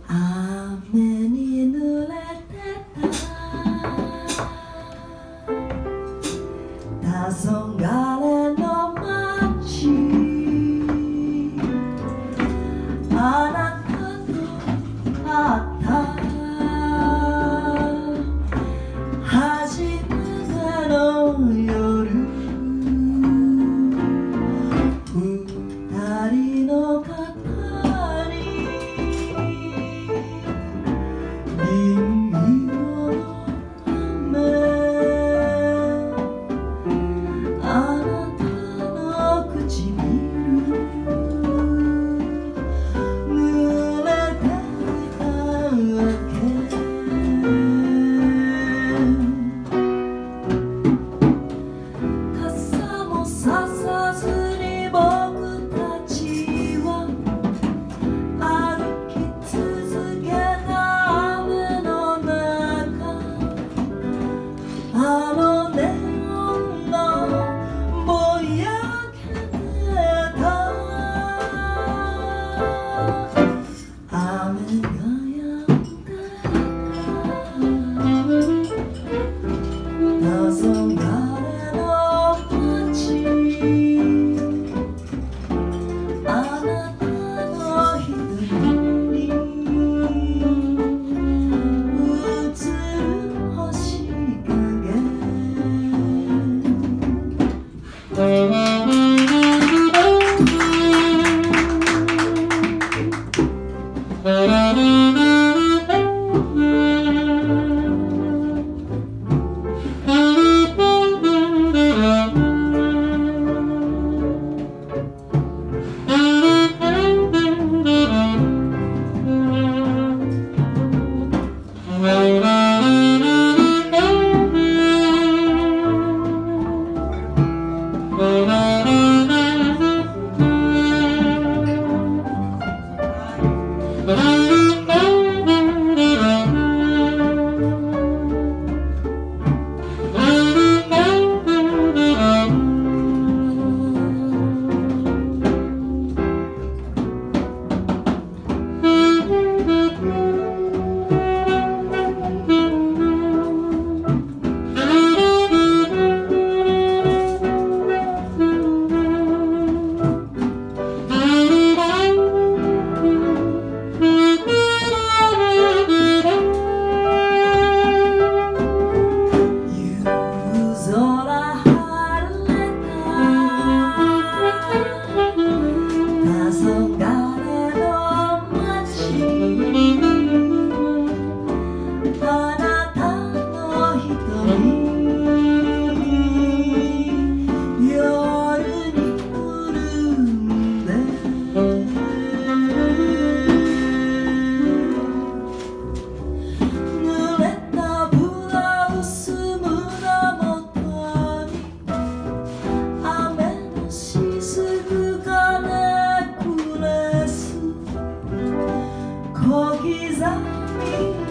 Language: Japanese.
雨に濡れてた黄昏の街、あなたと会った初めての夜、二人の肩に銀色の雨、あなたの唇濡れてたわけ。傘もささずに僕たちは歩き続けた雨の中、あのネオンのぼやけてた雨が止んで黄昏の街、あなたの瞳に映る星影。小刻み